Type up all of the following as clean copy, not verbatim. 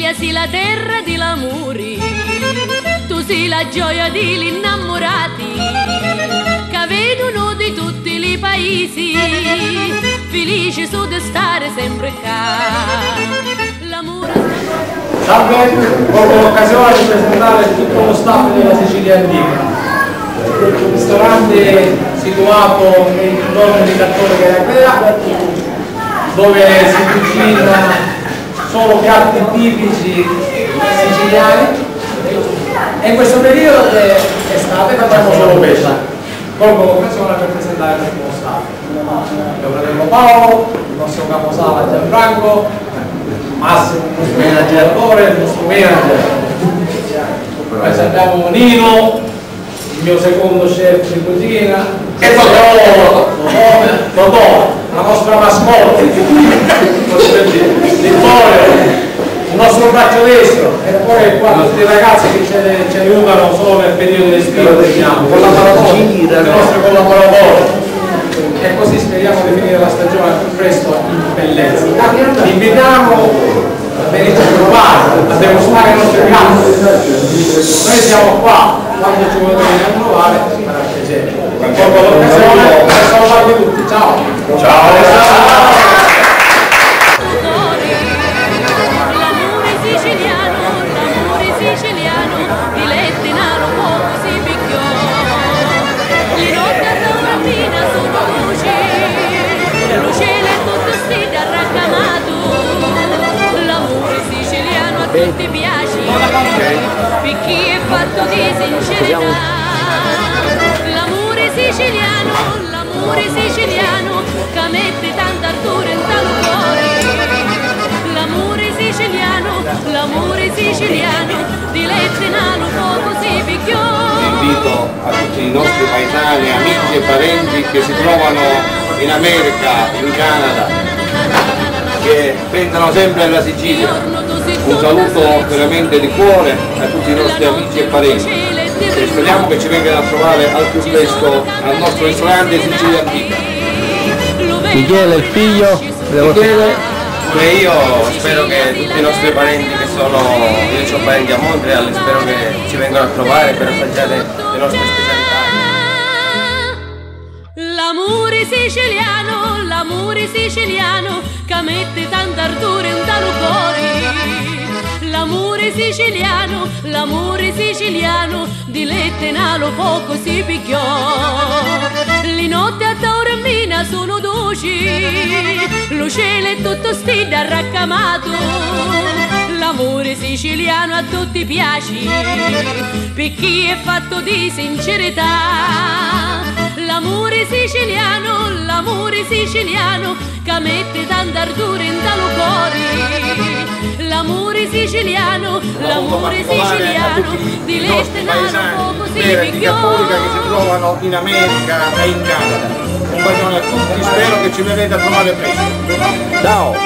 Sicilia sei la terra di l'amore, tu sei la gioia degli innamorati, che vedono di tutti i paesi, felici su di stare sempre qua. L'amore... Salve, colgo l'occasione di presentare tutto lo staff della Sicilia Antica. Un ristorante situato nei dintorni di Cattone Caraclea, dove si cucina solo piatti tipici siciliani, e in questo periodo che è estate facciamo solo pesce. Colgo l'occasione per presentare il nuovo staff. Mio fratello Paolo, il nostro caposala Gianfranco, Massimo, il nostro managgiatore, il nostro manager. Presentiamo Nino, il mio secondo chef di cucina, e Totò, la nostra mascotte, Vittorio, il nostro braccio destro, e poi qua tutti i ragazzi che ci aiutano solo nel periodo estivo, collaboratori, i nostri collaboratori. E così speriamo di finire la stagione al più presto in bellezza. Vi invitiamo a venire a provare, a degustare i nostri piatti. Noi siamo qua, quando ci volete venire a trovare farà piacere. Colgo l'occasione per salutarvi tutti. Ciao! Ciao! Ti piace, per chi è fatto di sincerità. L'amore siciliano, che mette tanta ardore in tal cuore. L'amore siciliano, di letti nano poco si picchiò. Invito a tutti i nostri paesani, amici e parenti che si trovano in America, in Canada, che pensano sempre alla Sicilia. Un saluto veramente di cuore a tutti i nostri amici e parenti e speriamo che ci vengano a trovare al più presto al nostro ristorante Sicilia Antica. Michele, il figlio? Michele, e io spero che tutti i nostri parenti che sono, io ho parenti a Montreal, spero che ci vengano a trovare per assaggiare le nostre specialità. L'amore siciliano, che mette tanta ardore in tal cuore. L'amore siciliano, di lette nalo poco si picchiò. Le notti a Taormina sono dolci, lo cielo è tutto stile arraccamato. L'amore siciliano a tutti piace, per chi è fatto di sincerità. L'amore siciliano, che mette tanta ardore in tal cuore. L'amore siciliano, di lette nano poco si picchiò. Che si trovano in America e in Canada. Un bacione a tutti, spero che ci venite a trovare presto. Ciao!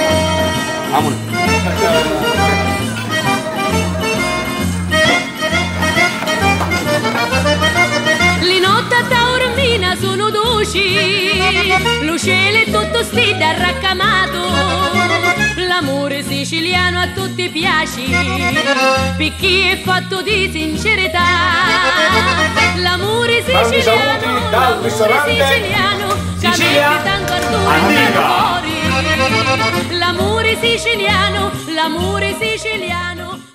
Le notti a Taormina sono dolci, lo cielo è tutto stile arraccamato. L'amore siciliano a tutti piace, per chi è fatto di sincerità. L'amore siciliano, dal ristorante Sicilia Antica. L'amore siciliano,